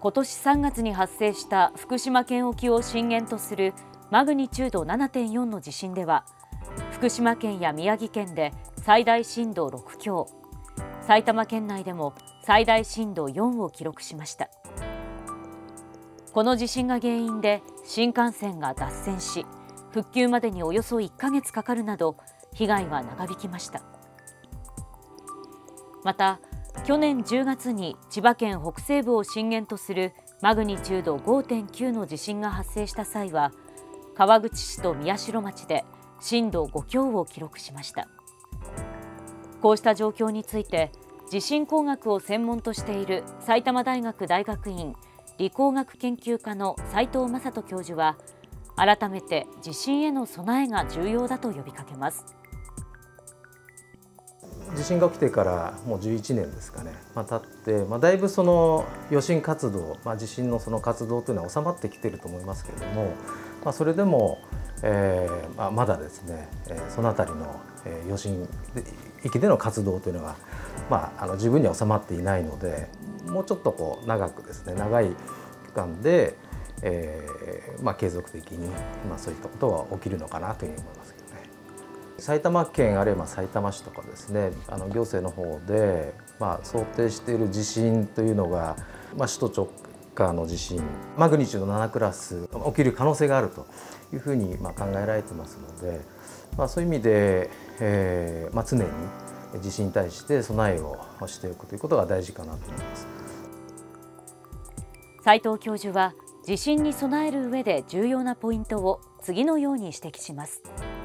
今年3月に発生した福島県沖を震源とするマグニチュード 7.4 の地震では、福島県や宮城県で最大震度6強、埼玉県内でも最大震度4を記録しました。この地震が原因で新幹線が脱線し、復旧までにおよそ1ヶ月かかるなど被害は長引きました。また去年10月に千葉県北西部を震源とするマグニチュード 5.9 の地震が発生した際は、川口市と宮代町で震度5強を記録しました。こうした状況について地震工学を専門としている埼玉大学大学院理工学研究科の斉藤正人教授は、改めて地震への備えが重要だと呼びかけます。 地震が起きてからもう11年ですかね、経って、だいぶその余震活動、地震のその活動というのは収まってきていると思いますけれども、それでも、まだですね、そのあたりの余震域での活動というのが、十分には収まっていないので、もうちょっと長くですね、長い期間で、継続的に、そういったことが起きるのかなというふうに思いますけどね。埼玉県あるいはさいたま市とかですね、行政の方で、想定している地震というのが、首都直下の地震マグニチュード7クラス起きる可能性があるというふうに考えられてますので、そういう意味で、常に地震に対して備えをしておくということが大事かなと思います。 斉藤教授は地震に備える上で重要なポイントを次のように指摘します。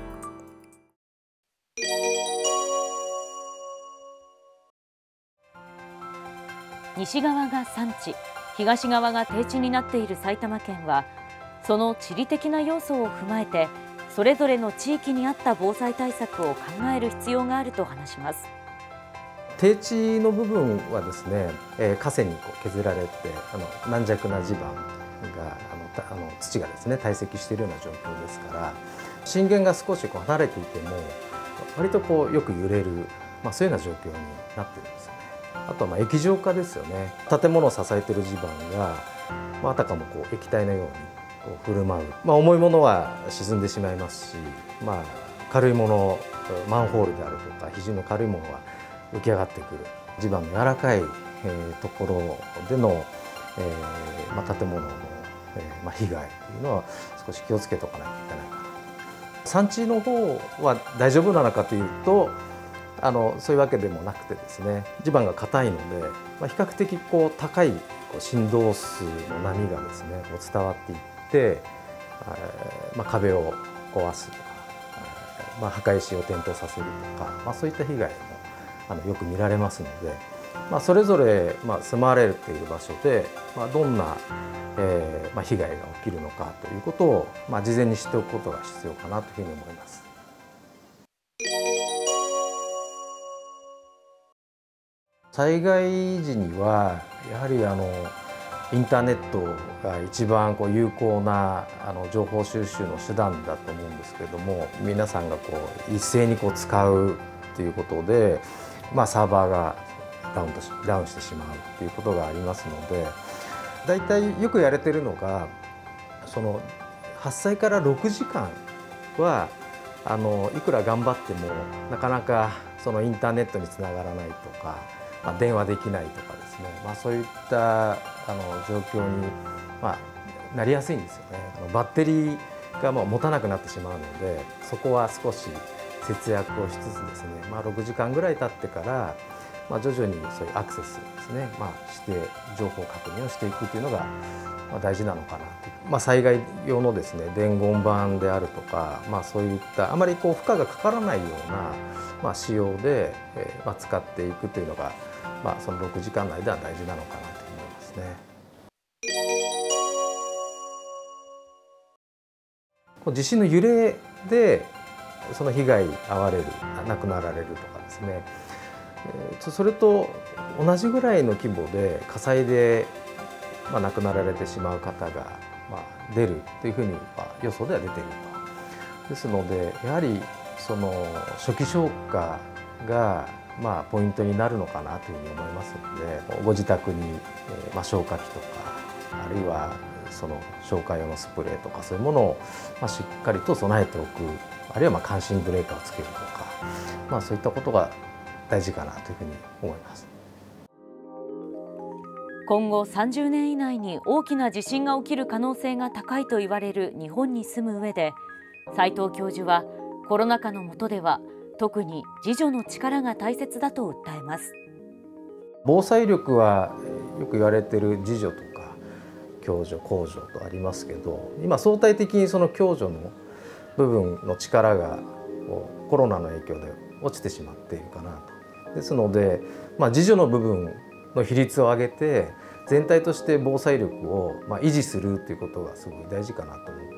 西側が山地、東側が低地になっている埼玉県は、その地理的な要素を踏まえてそれぞれの地域に合った防災対策を考える必要があると話します。 低地の部分はですね、河川に削られて軟弱な地盤が土がですね堆積しているような状況ですから、震源が少し離れていても割とよく揺れる、そういうような状況になっているんですよね。あとは液状化ですよね。建物を支えている地盤が、あたかも液体のように振る舞う、重いものは沈んでしまいますし、軽いもの、マンホールであるとか肘の軽いものは浮き上がってくる。地盤の柔らかい、ところでの、建物の、被害というのは少し気をつけておかないといけないかな。山地の方は大丈夫なのかというと、そういうわけでもなくてですね、地盤が硬いので、比較的高い振動数の波がですね伝わっていって、壁を壊すとか、墓石を転倒させるとか、そういった被害もよく見られますので、それぞれ住まわれている場所で、どんな被害が起きるのかということを、事前に知っておくことが必要かなというふうに思います。災害時にはやはりインターネットが一番有効な情報収集の手段だと思うんですけれども、皆さんが一斉に使うということで、サーバーがダウンしてしまうということがありますので、だいたいよくやれてるのが、その発災から6時間はいくら頑張ってもなかなかそのインターネットにつながらないとか、電話できないとかですね、そういった状況に、なりやすいんですよね。バッテリーが持たなくなってしまうので、そこは少し節約をしつつですね、6時間ぐらい経ってから、徐々にそういうアクセスですね、して情報確認をしていくというのが大事なのかなと。災害用のですね伝言板であるとか、そういったあまり負荷がかからないような、仕様で、使っていくというのが、その6時間内では大事なのかなと思いますね。地震の揺れでその被害に遭われる、亡くなられるとかですね、それと同じぐらいの規模で火災で亡くなられてしまう方が出るというふうに予想では出ていると。ですのでやはりその初期消火がポイントになるのかなというふうに思いますので、ご自宅に消火器とかあるいはその消火用のスプレーとかそういうものをしっかりと備えておく、あるいは感震ブレーカーをつけるとか、そういったことが大事かなというふうに思います。 今後30年以内に大きな地震が起きる可能性が高いと言われる日本に住む上で、斉藤教授はコロナ禍の下では特に自助の力が大切だと訴えます。 防災力はよく言われている自助とか共助公助とありますけど、今相対的にその共助の部分の力がコロナの影響で落ちてしまっているかなと。ですので、自助の部分の比率を上げて全体として防災力を維持するということがすごい大事かなと思って